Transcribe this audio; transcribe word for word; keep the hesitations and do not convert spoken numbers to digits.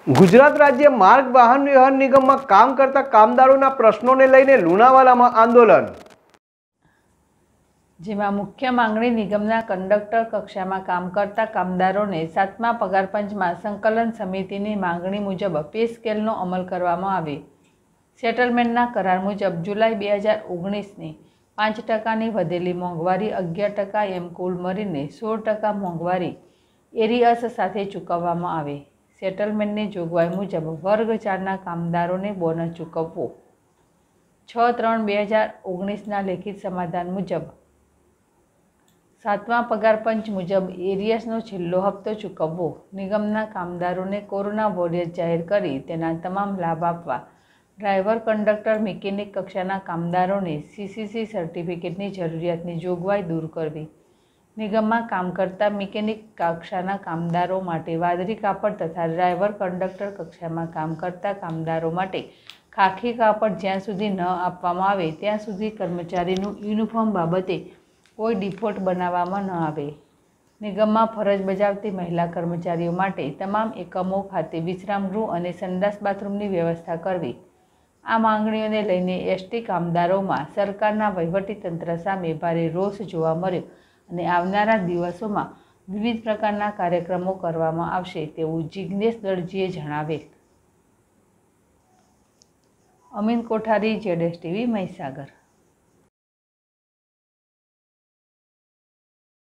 ગુજરાત રાજ્ય માર્ગ વાહન વ્યવહાર નિગમમાં કામ કરતા કામદારોના પ્રશ્નોને લઈને લુણાવાડામાં આંદોલન, જેમાં મુખ્ય માંગણી નિગમના કંડક્ટર કક્ષામાં કામ કરતા કામદારોને સાતમા પગાર પંચમાં સંકલન સમિતિની માંગણી મુજબ પે સ્કેલનો અમલ કરવામાં આવે, સેટલમેન્ટના કરાર મુજબ જુલાઈ બે હજાર ઓગણીસની પાંચ ટકાની વધેલી મોંઘવારી અગિયાર ટકા એમ કુલ મળીને સોળ ટકા મોંઘવારી એરિયસ સાથે ચૂકવવામાં આવે. સેટલમેન્ટની જોગવાઈ મુજબ વર્ગ ચારના કામદારોને બોનસ ચૂકવવો. છ ત્રણ બે હજાર ઓગણીસના લેખિત સમાધાન મુજબ સાતમા પગાર પંચ મુજબ એરિયસનો છેલ્લો હપ્તો ચૂકવવો. નિગમના કામદારોને કોરોના વોરિયર જાહેર કરી તેના તમામ લાભ આપવા. ડ્રાઈવર, કંડક્ટર, મિકેનિક કક્ષાના કામદારોને સીસીસી સર્ટિફિકેટની જરૂરિયાતની જોગવાઈ દૂર કરવી. નિગમમાં કામ કરતા મિકેનિક કક્ષાના કામદારો માટે વાદળી કાપડ તથા ડ્રાઈવર, કંડક્ટર કક્ષામાં કામ કરતા કામદારો માટે ખાખી કાપડ જ્યાં સુધી ન આપવામાં આવે ત્યાં સુધી કર્મચારીનું યુનિફોર્મ બાબતે કોઈ ડિફોલ્ટ બનાવવામાં ન આવે. નિગમમાં ફરજ બજાવતી મહિલા કર્મચારીઓ માટે તમામ એકમો ખાતે વિશ્રામગૃહ અને સંડાસ બાથરૂમની વ્યવસ્થા કરવી. આ માંગણીઓને લઈને એસટી કામદારોમાં સરકારના વહીવટીતંત્ર સામે ભારે રોષ જોવા મળ્યો અને આવનારા દિવસોમાં વિવિધ પ્રકારના કાર્યક્રમો કરવામાં આવશે તેવું જિગ્નેશ દરજીએ જણાવેલ. અમીન કોઠારી, જેડેશ ટીવી, મહીસાગર.